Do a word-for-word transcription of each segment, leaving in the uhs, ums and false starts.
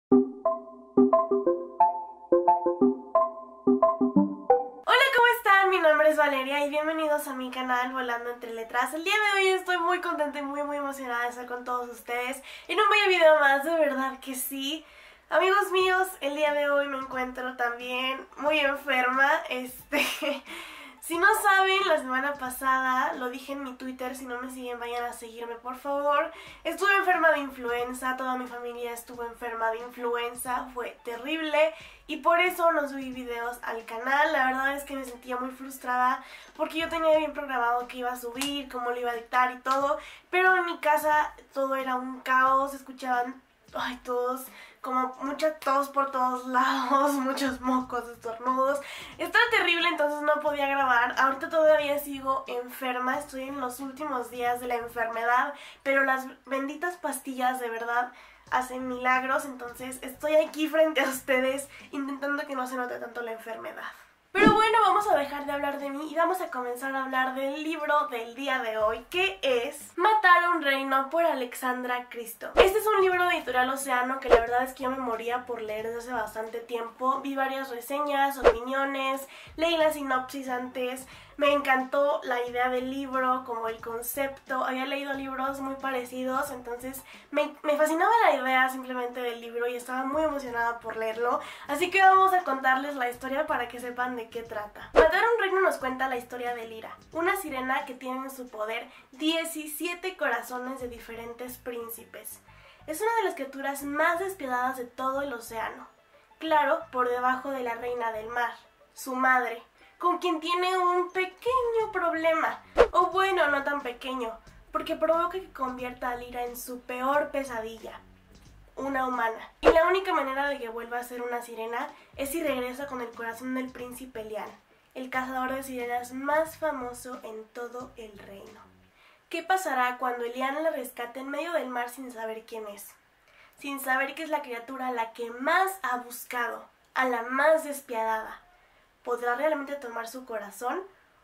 Mi nombre es Valeria y bienvenidos a mi canal Volando Entre Letras. El día de hoy estoy muy contenta y muy muy emocionada de estar con todos ustedes en un bello video más, de verdad que sí. Amigos míos, el día de hoy me encuentro también muy enferma. Este... Si no saben, la semana pasada, lo dije en mi Twitter, si no me siguen vayan a seguirme por favor. Estuve enferma de influenza, toda mi familia estuvo enferma de influenza, fue terrible y por eso no subí videos al canal. La verdad es que me sentía muy frustrada porque yo tenía bien programado que iba a subir, cómo lo iba a dictar y todo, pero en mi casa todo era un caos, escuchaban ay, todos, como mucha tos por todos lados, muchos mocos, estornudos. Estaba terrible, entonces no podía grabar. Ahorita todavía sigo enferma, estoy en los últimos días de la enfermedad, pero las benditas pastillas de verdad hacen milagros, entonces estoy aquí frente a ustedes intentando que no se note tanto la enfermedad. Pero bueno, vamos a dejar de hablar de mí y vamos a comenzar a hablar del libro del día de hoy, que es Matar a un reino por Alexandra Cristo. Este es un libro de Editorial Océano que la verdad es que yo me moría por leer desde hace bastante tiempo. Vi varias reseñas, opiniones, leí la sinopsis antes. Me encantó la idea del libro, como el concepto. Había leído libros muy parecidos, entonces me, me fascinaba la idea simplemente del libro y estaba muy emocionada por leerlo. Así que vamos a contarles la historia para que sepan de qué trata. Matar a un reino nos cuenta la historia de Lyra, una sirena que tiene en su poder diecisiete corazones de diferentes príncipes. Es una de las criaturas más despiadadas de todo el océano. Claro, por debajo de la reina del mar, su madre, con quien tiene un pequeño problema, o bueno, no tan pequeño, porque provoca que convierta a Lyra en su peor pesadilla, una humana. Y la única manera de que vuelva a ser una sirena es si regresa con el corazón del príncipe Elian, el cazador de sirenas más famoso en todo el reino. ¿Qué pasará cuando Elian la rescate en medio del mar sin saber quién es? Sin saber que es la criatura a la que más ha buscado, a la más despiadada. ¿Podrá realmente tomar su corazón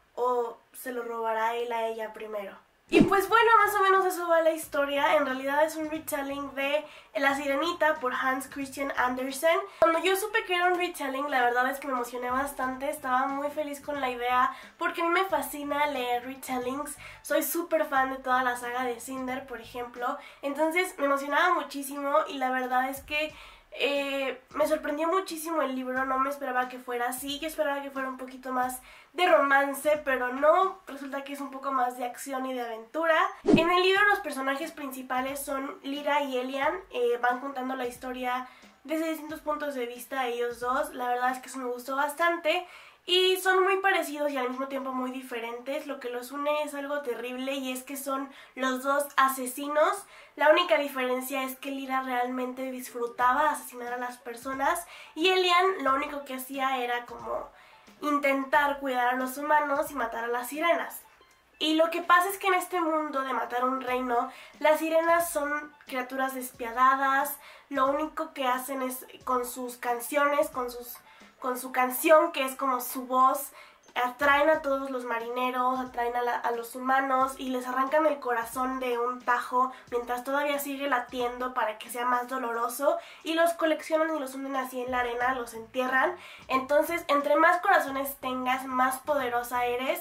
o se lo robará él a ella primero? Y pues bueno, más o menos eso va la historia. En realidad es un retelling de La Sirenita por Hans Christian Andersen. Cuando yo supe que era un retelling, la verdad es que me emocioné bastante. Estaba muy feliz con la idea porque a mí me fascina leer retellings. Soy súper fan de toda la saga de Cinder, por ejemplo. Entonces me emocionaba muchísimo y la verdad es que Eh, me sorprendió muchísimo el libro, no me esperaba que fuera así, yo esperaba que fuera un poquito más de romance, pero no, resulta que es un poco más de acción y de aventura. En el libro los personajes principales son Lyra y Elian, eh, van contando la historia desde distintos puntos de vista ellos dos, la verdad es que eso me gustó bastante. Y son muy parecidos y al mismo tiempo muy diferentes. Lo que los une es algo terrible y es que son los dos asesinos. La única diferencia es que Lyra realmente disfrutaba asesinar a las personas y Elian lo único que hacía era como intentar cuidar a los humanos y matar a las sirenas. Y lo que pasa es que en este mundo de matar un reino, las sirenas son criaturas despiadadas. Lo único que hacen es con sus canciones, con sus... con su canción, que es como su voz, atraen a todos los marineros, atraen a, la, a los humanos y les arrancan el corazón de un tajo mientras todavía sigue latiendo para que sea más doloroso y los coleccionan y los hunden así en la arena, los entierran. Entonces, entre más corazones tengas, más poderosa eres.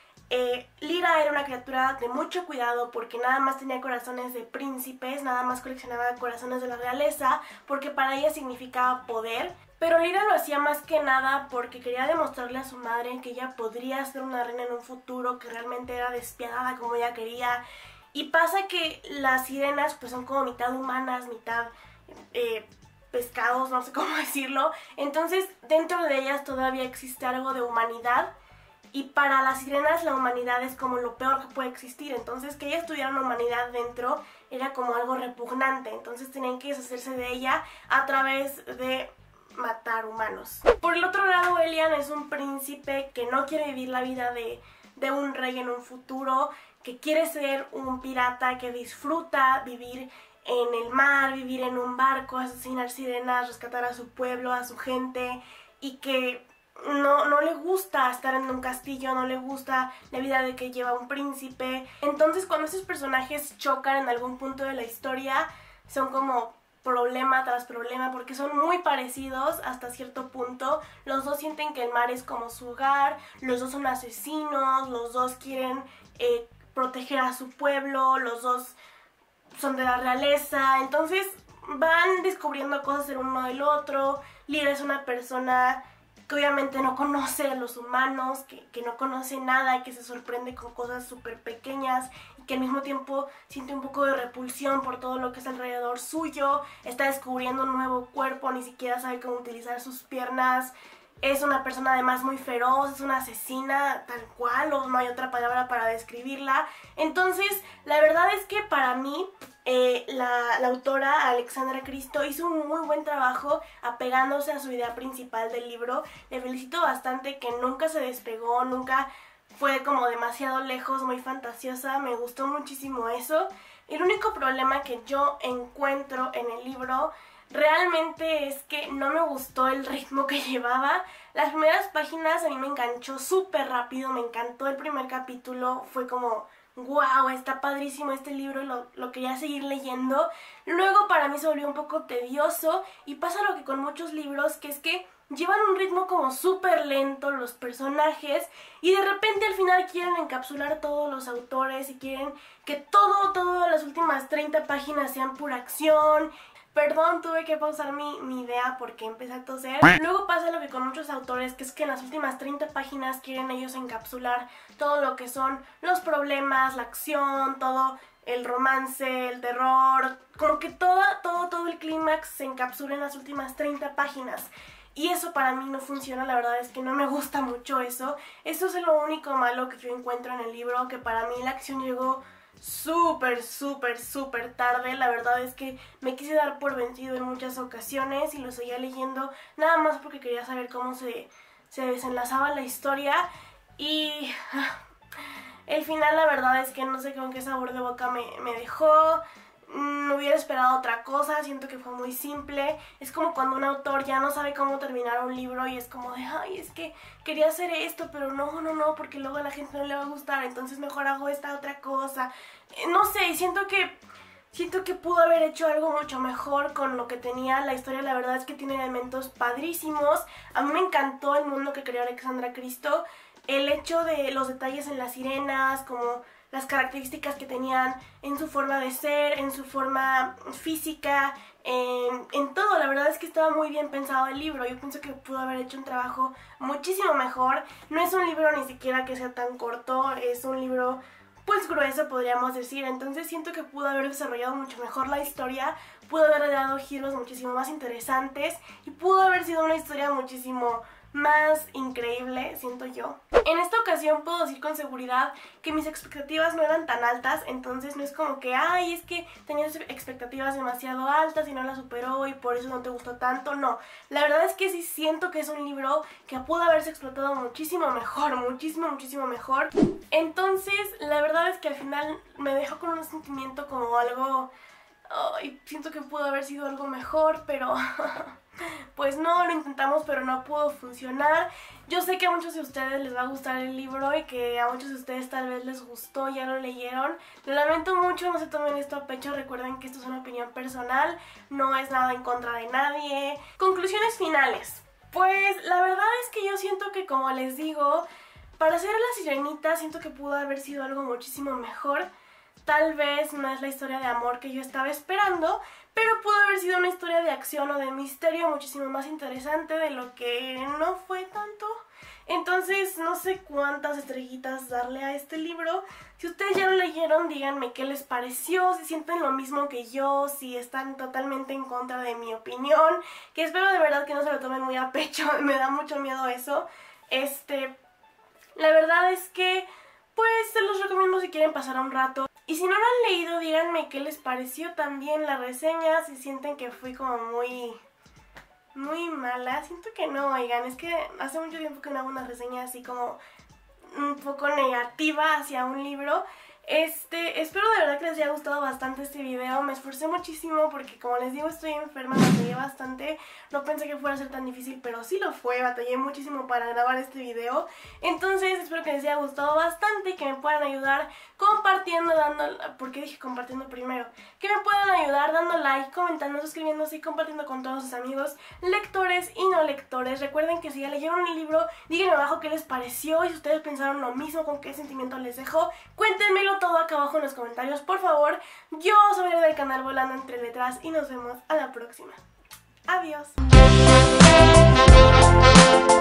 Eh, Lyra era una criatura de mucho cuidado porque nada más tenía corazones de príncipes, nada más coleccionaba corazones de la realeza porque para ella significaba poder. Pero Lyra lo hacía más que nada porque quería demostrarle a su madre que ella podría ser una reina en un futuro, que realmente era despiadada como ella quería. Y pasa que las sirenas pues son como mitad humanas, mitad eh, pescados, no sé cómo decirlo. Entonces dentro de ellas todavía existe algo de humanidad. Y para las sirenas la humanidad es como lo peor que puede existir. Entonces que ellas tuvieran humanidad dentro era como algo repugnante. Entonces tenían que deshacerse de ella a través de matar humanos. Por el otro lado, Elian es un príncipe que no quiere vivir la vida de, de un rey en un futuro, que quiere ser un pirata, que disfruta vivir en el mar, vivir en un barco, asesinar sirenas, rescatar a su pueblo, a su gente, y que no, no le gusta estar en un castillo, no le gusta la vida de que lleva un príncipe. Entonces cuando esos personajes chocan en algún punto de la historia, son como problema tras problema, porque son muy parecidos hasta cierto punto. Los dos sienten que el mar es como su hogar, los dos son asesinos, los dos quieren eh, proteger a su pueblo, los dos son de la realeza, entonces van descubriendo cosas el uno del otro. Lyra es una persona que obviamente no conoce a los humanos, que, que no conoce nada, que se sorprende con cosas súper pequeñas y que al mismo tiempo siente un poco de repulsión por todo lo que es alrededor suyo. Está descubriendo un nuevo cuerpo, ni siquiera sabe cómo utilizar sus piernas. Es una persona además muy feroz, es una asesina tal cual, o no hay otra palabra para describirla. Entonces, la verdad es que para mí eh, la, la autora Alexandra Cristo hizo un muy buen trabajo apegándose a su idea principal del libro. Le felicito bastante que nunca se despegó, nunca fue como demasiado lejos, muy fantasiosa, me gustó muchísimo eso. El único problema que yo encuentro en el libro realmente es que no me gustó el ritmo que llevaba. Las primeras páginas a mí me enganchó súper rápido, me encantó el primer capítulo, fue como wow, está padrísimo este libro, lo, lo quería seguir leyendo. Luego para mí se volvió un poco tedioso y pasa lo que con muchos libros, que es que llevan un ritmo como súper lento los personajes y de repente al final quieren encapsular todos los autores y quieren que todo, todo, las últimas treinta páginas sean pura acción. Perdón, tuve que pausar mi, mi idea porque empecé a toser. Luego pasa lo que con muchos autores, que es que en las últimas treinta páginas quieren ellos encapsular todo lo que son los problemas, la acción, todo el romance, el terror, como que todo, todo, todo el clímax se encapsula en las últimas treinta páginas. Y eso para mí no funciona, la verdad es que no me gusta mucho eso. Eso es lo único malo que yo encuentro en el libro, que para mí la acción llegó súper, súper, súper tarde. La verdad es que me quise dar por vencido en muchas ocasiones y lo seguía leyendo nada más porque quería saber cómo se, se desenlazaba la historia. Y el final la verdad es que no sé con qué sabor de boca me, me dejó. No hubiera esperado otra cosa, siento que fue muy simple. Es como cuando un autor ya no sabe cómo terminar un libro y es como de, ay, es que quería hacer esto, pero no, no, no, porque luego a la gente no le va a gustar, entonces mejor hago esta otra cosa. No sé, siento que siento que pudo haber hecho algo mucho mejor con lo que tenía. La historia la verdad es que tiene elementos padrísimos. A mí me encantó el mundo que creó Alexandra Cristo. El hecho de los detalles en las sirenas, como las características que tenían en su forma de ser, en su forma física, en, en todo. La verdad es que estaba muy bien pensado el libro. Yo pienso que pudo haber hecho un trabajo muchísimo mejor. No es un libro ni siquiera que sea tan corto, es un libro pues grueso, podríamos decir. Entonces siento que pudo haber desarrollado mucho mejor la historia, pudo haber dado giros muchísimo más interesantes y pudo haber sido una historia muchísimo más increíble, siento yo. En esta ocasión puedo decir con seguridad que mis expectativas no eran tan altas, entonces no es como que, ay, es que tenías expectativas demasiado altas y no las superó y por eso no te gustó tanto. No, la verdad es que sí siento que es un libro que pudo haberse explotado muchísimo mejor, muchísimo, muchísimo mejor. Entonces, la verdad es que al final me dejó con un sentimiento como algo... Ay, siento que pudo haber sido algo mejor, pero... pues no, lo intentamos pero no pudo funcionar. Yo sé que a muchos de ustedes les va a gustar el libro y que a muchos de ustedes tal vez les gustó, ya lo leyeron. Lo lamento mucho, no se tomen esto a pecho, recuerden que esto es una opinión personal, no es nada en contra de nadie. Conclusiones finales. Pues la verdad es que yo siento que, como les digo, para hacer La Sirenita siento que pudo haber sido algo muchísimo mejor. Tal vez no es la historia de amor que yo estaba esperando, pero pudo haber sido una historia de acción o de misterio muchísimo más interesante de lo que no fue tanto. Entonces no sé cuántas estrellitas darle a este libro. Si ustedes ya lo leyeron, díganme qué les pareció, si sienten lo mismo que yo, si están totalmente en contra de mi opinión, que espero de verdad que no se lo tomen muy a pecho, me da mucho miedo eso. Este, la verdad es que pues se los recomiendo si quieren pasar un rato. Y si no lo han leído, díganme qué les pareció también la reseña, si sienten que fui como muy, muy mala. Siento que no, oigan, es que hace mucho tiempo que no hago una reseña así como un poco negativa hacia un libro. Este, espero de verdad que les haya gustado bastante este video. Me esforcé muchísimo porque, como les digo, estoy enferma, batallé bastante. No pensé que fuera a ser tan difícil, pero sí lo fue. Batallé muchísimo para grabar este video. Entonces espero que les haya gustado bastante y que me puedan ayudar compartiendo, dando... ¿Por qué dije compartiendo primero? Que me puedan ayudar dando like, comentando, suscribiéndose y compartiendo con todos sus amigos, lectores y no lectores. Recuerden que si ya leyeron el libro, díganme abajo qué les pareció y si ustedes pensaron lo mismo, con qué sentimiento les dejó. Cuéntenmelo todo acá abajo en los comentarios, por favor. Yo soy del canal Volando Entre Letras y nos vemos a la próxima. Adiós.